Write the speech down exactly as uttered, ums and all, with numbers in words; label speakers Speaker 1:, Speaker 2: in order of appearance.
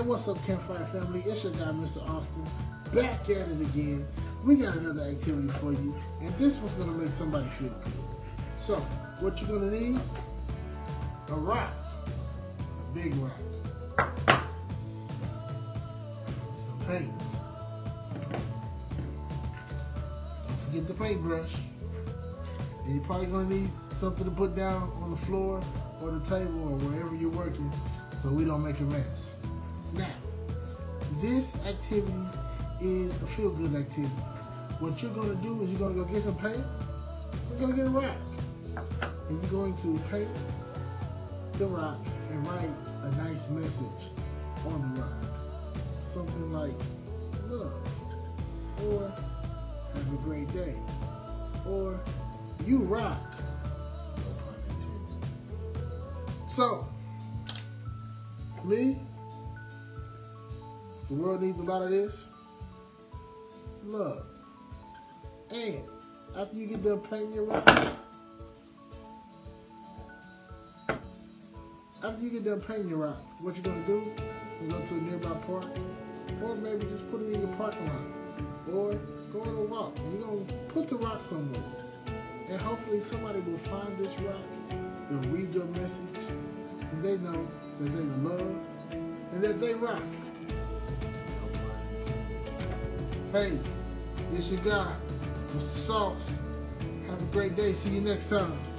Speaker 1: And what's up, Campfire family? It's your guy, Mister Austin, back at it again. We got another activity for you, and this one's gonna make somebody feel good. So, what you're gonna need? A rock, a big rock, some paint. Don't forget the paintbrush. And you're probably gonna need something to put down on the floor or the table or wherever you're working, so we don't make a mess. Now, this activity is a feel-good activity. What you're gonna do is you're gonna go get some paint. You're gonna get a rock, and you're going to paint the rock and write a nice message on the rock. Something like love, or have a great day, or you rock. No pun intended. So, me, the world needs a lot of this. Love. And after you get done painting your rock, after you get done painting your rock, what you're gonna do is go to a nearby park, or maybe just put it in your parking lot, or go on a walk. You're gonna put the rock somewhere, and hopefully somebody will find this rock, they'll read your message, and they know that they loved and that they rock. Hey, it's your guy, Mister Sauce. Have a great day. See you next time.